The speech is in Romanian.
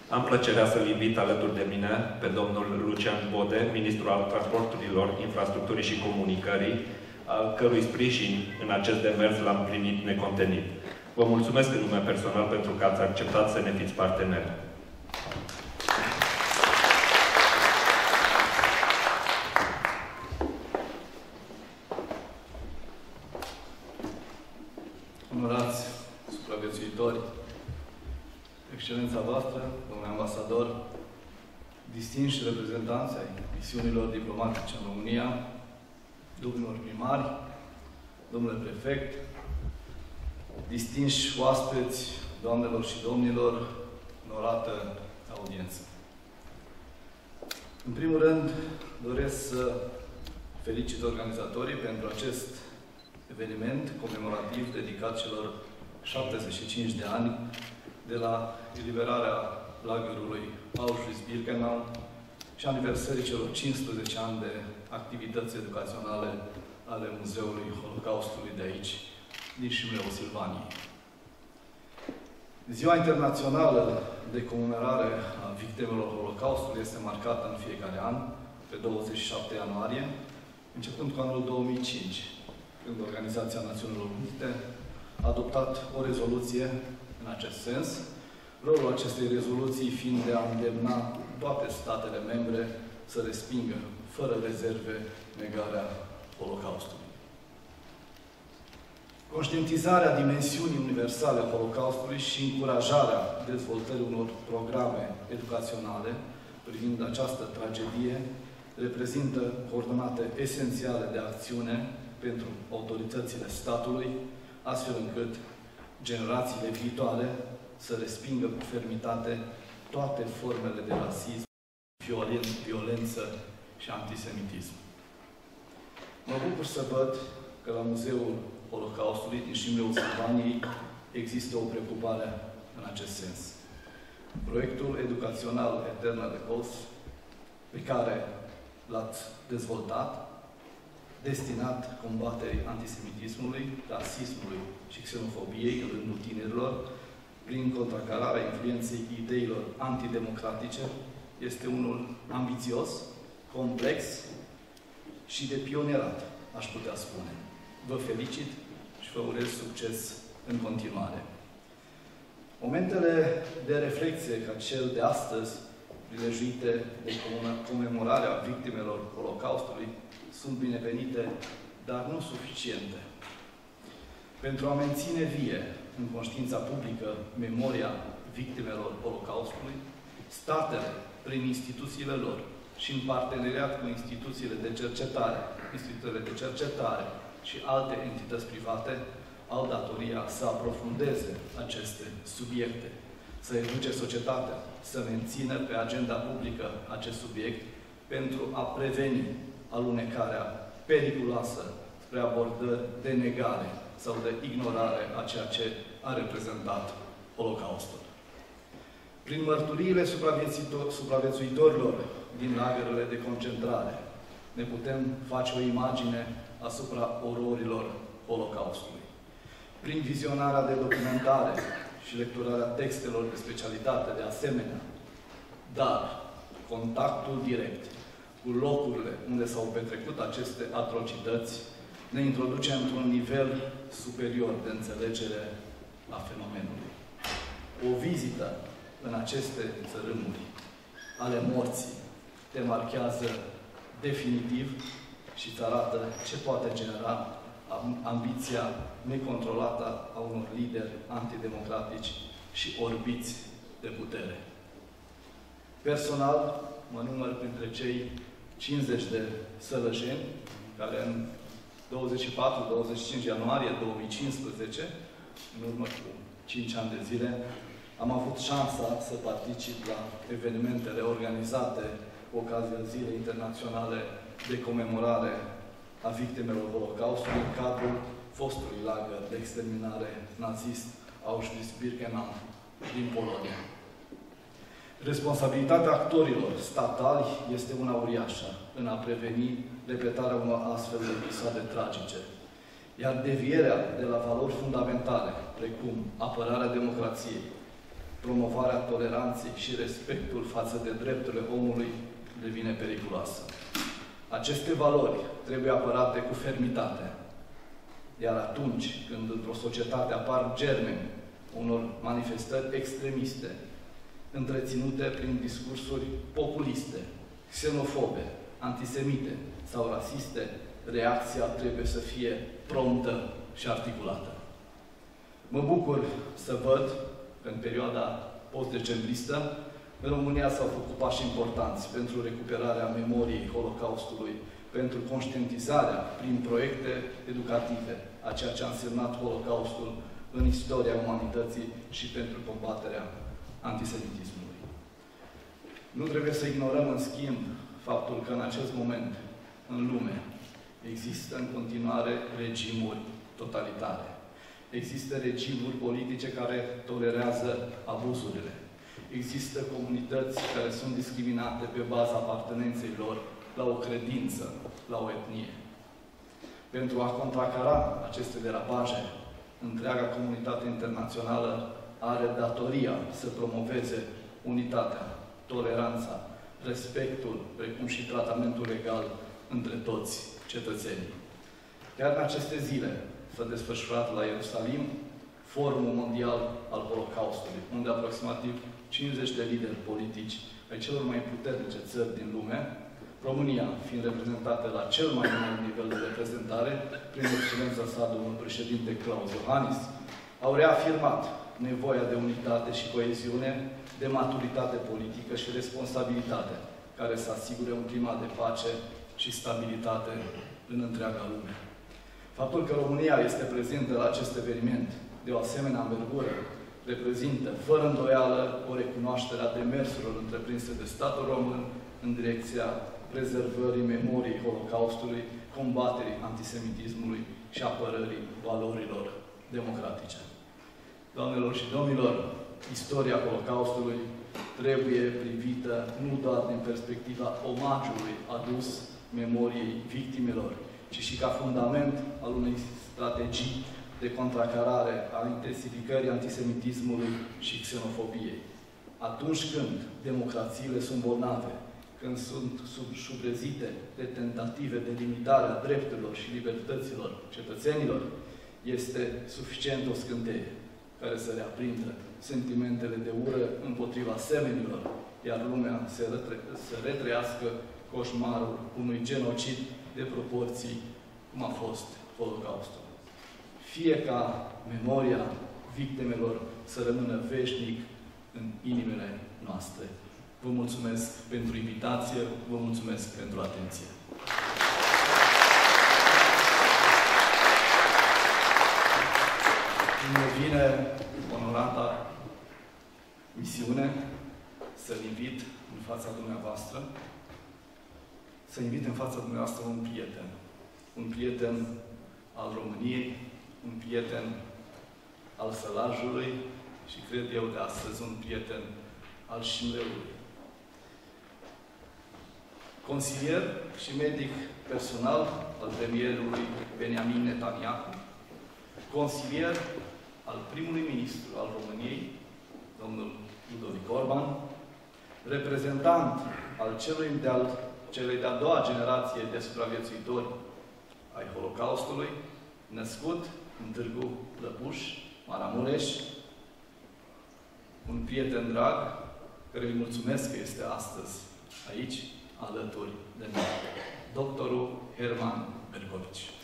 Am plăcerea să-l invit alături de mine pe domnul Lucian Bode, ministrul al Transporturilor, Infrastructurii și Comunicării, al cărui sprijin în acest demers l-am primit necontenit. Vă mulțumesc în nume personal pentru că ați acceptat să ne fiți parteneri. Onorați supraviețuitori, Excelența voastră, domnule ambasador, distinși reprezentanți ai misiunilor diplomatice în România, domnilor primari, domnule prefect, distinși oaspeți, doamnelor și domnilor, onorată audiență. În primul rând, doresc să felicit organizatorii pentru acest eveniment comemorativ dedicat celor 75 de ani de la eliberarea lagărului Auschwitz-Birkenau și aniversării celor 15 ani de activități educaționale ale Muzeului Holocaustului de aici, din Șimleul Silvaniei. Ziua Internațională de Comemorare a Victimelor Holocaustului este marcată în fiecare an, pe 27 ianuarie, începând cu anul 2005, când Organizația Națiunilor Unite a adoptat o rezoluție în acest sens, rolul acestei rezoluții fiind de a îndemna toate statele membre să respingă, fără rezerve, negarea Holocaustului. Conștientizarea dimensiunii universale a Holocaustului și încurajarea dezvoltării unor programe educaționale privind această tragedie reprezintă coordonate esențiale de acțiune pentru autoritățile statului, astfel încât generațiile viitoare să respingă cu fermitate toate formele de rasism, violență și antisemitism. Mă bucur să văd că la Muzeul Holocaustului din Șimleul Silvaniei există o preocupare în acest sens. Proiectul educațional Eternal Epoch, pe care l-ați dezvoltat, destinat combaterii antisemitismului, rasismului și xenofobiei în rândul tinerilor, prin contracararea influenței ideilor antidemocratice, este unul ambițios, complex și de pionierat, aș putea spune. Vă felicit și vă urez succes în continuare. Momentele de reflexie ca cel de astăzi, prilejuite de comemorarea victimelor Holocaustului, sunt binevenite, dar nu suficiente. Pentru a menține vie în conștiința publică memoria victimelor Holocaustului, statele, prin instituțiile lor și în parteneriat cu instituțiile de cercetare și alte entități private, au datoria să aprofundeze aceste subiecte, să educe societatea, să mențină pe agenda publică acest subiect pentru a preveni alunecarea periculoasă spre abordări de negare sau de ignorare a ceea ce a reprezentat Holocaustul. Prin mărturiile supraviețuitorilor din lagărele de concentrare, ne putem face o imagine asupra ororilor Holocaustului. Prin vizionarea de documentare și lecturarea textelor de specialitate de asemenea, dar contactul direct cu locurile unde s-au petrecut aceste atrocități ne introduce într-un nivel superior de înțelegere a fenomenului. O vizită în aceste țărâmuri ale morții te marchează definitiv și îți arată ce poate genera ambiția necontrolată a unor lideri antidemocratici și orbiți de putere. Personal, mă număr printre cei 50 de sălăjeni care în 24-25 ianuarie 2015, în urmă cu 5 ani de zile, am avut șansa să particip la evenimentele organizate cu ocazia Zilei Internaționale de Comemorare a Victimelor Holocaustului în cadrul fostului lagăr de exterminare nazist Auschwitz-Birkenau din Polonia. Responsabilitatea actorilor statali este una uriașă în a preveni repetarea unor astfel de episoade tragice. Iar devierea de la valori fundamentale, precum apărarea democrației, promovarea toleranței și respectul față de drepturile omului devine periculoasă. Aceste valori trebuie apărate cu fermitate. Iar atunci când într-o societate apar germeni unor manifestări extremiste, întreținute prin discursuri populiste, xenofobe, antisemite sau rasiste, reacția trebuie să fie promptă și articulată. Mă bucur să văd că în perioada post-decembristă în România s-au făcut pași importanți pentru recuperarea memoriei Holocaustului, pentru conștientizarea prin proiecte educative a ceea ce a însemnat Holocaustul în istoria umanității și pentru combaterea antisemitismului. Nu trebuie să ignorăm, în schimb, faptul că în acest moment, în lume, există în continuare regimuri totalitare. Există regimuri politice care tolerează abuzurile. Există comunități care sunt discriminate pe baza apartenenței lor la o credință, la o etnie. Pentru a contracara aceste derapaje, întreaga comunitate internațională are datoria să promoveze unitatea, toleranța, respectul, precum și tratamentul legal între toți cetățenii. Chiar în aceste zile s-a desfășurat la Ierusalim Forumul Mondial al Holocaustului, unde aproximativ 50 de lideri politici ai celor mai puternice țări din lume, România fiind reprezentată la cel mai înalt nivel de reprezentare, prin excelența sa, domnul președinte Klaus Iohannis, au reafirmat nevoia de unitate și coeziune, de maturitate politică și responsabilitate, care să asigure un climat de pace și stabilitate în întreaga lume. Faptul că România este prezentă la acest eveniment de o asemenea învergură reprezintă, fără îndoială, o recunoaștere a demersurilor întreprinse de statul român în direcția prezervării memoriei Holocaustului, combaterii antisemitismului și apărării valorilor democratice. Doamnelor și domnilor, istoria Holocaustului trebuie privită nu doar din perspectiva omagiului adus memoriei victimelor, ci și ca fundament al unei strategii de contracarare a intensificării antisemitismului și xenofobiei. Atunci când democrațiile sunt bolnave, când sunt subșubrezite de tentative de limitare a drepturilor și libertăților cetățenilor, este suficient o scânteie care să reaprindă sentimentele de ură împotriva semenilor, iar lumea să retrăiască coșmarul unui genocid de proporții cum a fost Holocaustul. Fie ca memoria victimelor să rămână veșnic în inimile noastre. Vă mulțumesc pentru invitație, vă mulțumesc pentru atenție. Îmi vine onorata misiune să-l invit în fața dumneavoastră, să invit în fața dumneavoastră un prieten al României, un prieten al Sălajului și, cred eu, de astăzi, un prieten al Șimleului. Consilier și medic personal al premierului Benjamin Netanyahu, consilier al primului ministru al României, domnul Ludovic Orban, reprezentant al celei de-a doua generație de supraviețuitori ai Holocaustului, născut în Târgu Lăpuș, Maramureș, un prieten drag, care îi mulțumesc că este astăzi aici, alături de noi, doctorul Herman Bergovici.